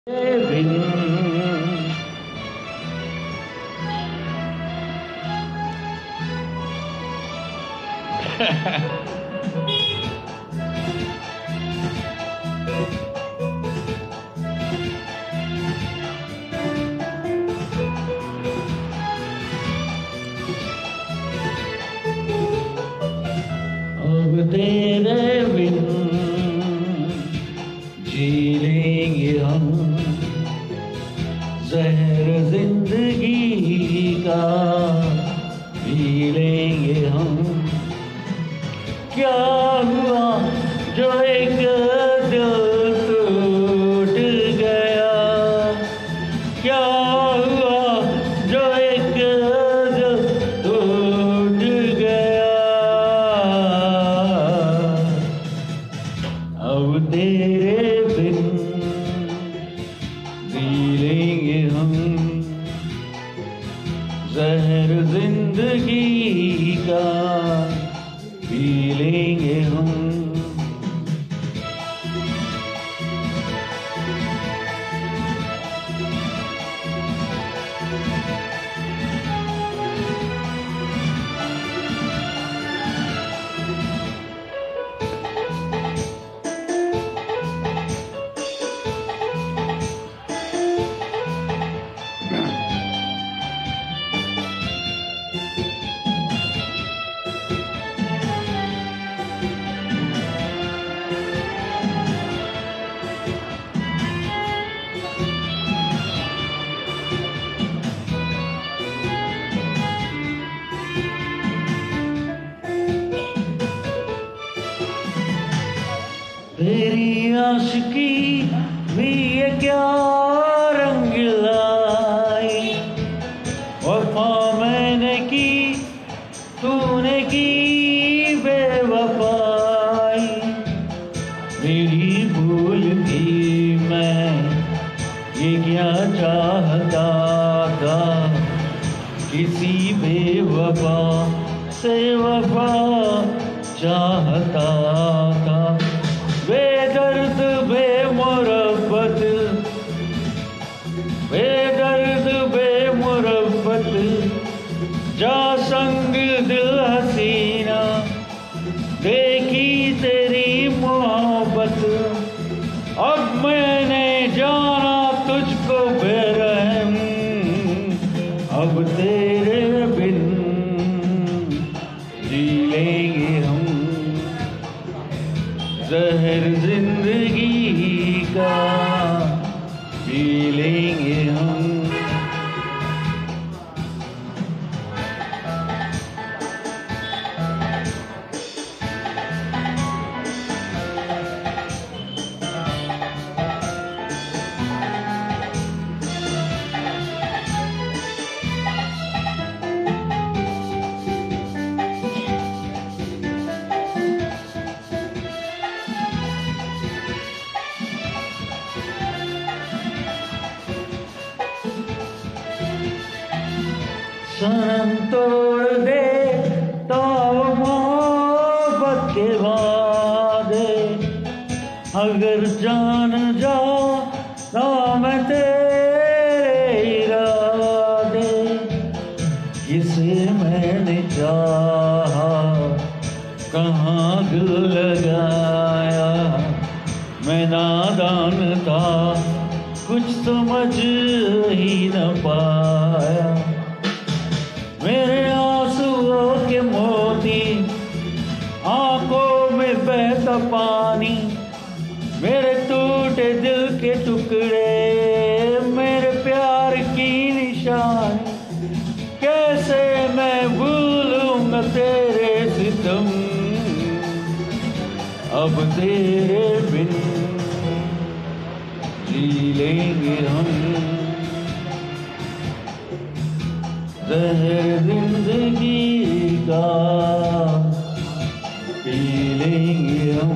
अब तेरे बिन जी लेंगे हम, जहर जिंदगी का पी लेंगे हम। क्या हुआ जो एक दिल टूट गया, क्या हुआ जो एक दिल टूट गया। अब तेरे बिन जी लेंगे हम, जहर जिंदगी का पी लेंगे हम। तेरी आशिकी भी ये क्या रंग लाई, वफा मैंने की तूने की बेवफाई। मेरी भूल थी मैं ये क्या चाहता था, किसी बेवफा से वफा चाहता था। बेदर्द बेमुरब्बत, बेदर्द बेमुरब्बत, जा संग दिल हसीना, देखी तेरी मोहब्बत। अब मैंने जाना तुझको बेरहम, अब तेरे बिन जी लेंगे हम, जहर जिंदगी का पी लेंगे हम। सनम तोड़ दे तो मोहब्बत के वादे, अगर जान जा तो मैं तेरे इरादे। किसे मैंने चाहा कहाँ दिल लगाया, मैं नादान था कुछ समझ ही न पाया। मेरे आंसुओं के मोती, आंखों में बहता पानी, मेरे टूटे दिल के टुकड़े, मेरे प्यार की निशानी। कैसे मैं भूलूंगा तेरे सितम, अब तेरे बिन जी लेंगे हम, जहर जिंदगी का पी लेंगे हम।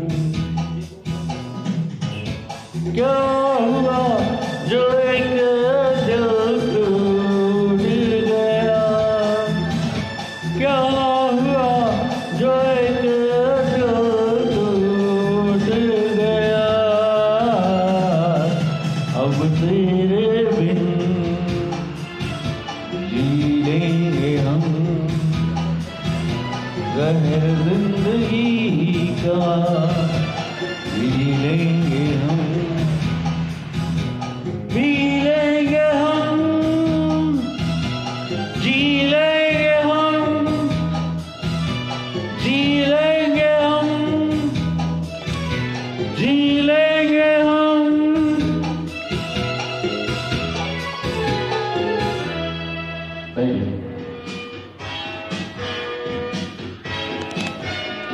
क्या हुआ जो एक दिल टूट गया, क्या हुआ जो एक दिल टूट गया। अब तेरे बिन जी लेंगे हम ज़हर जिंदगी का।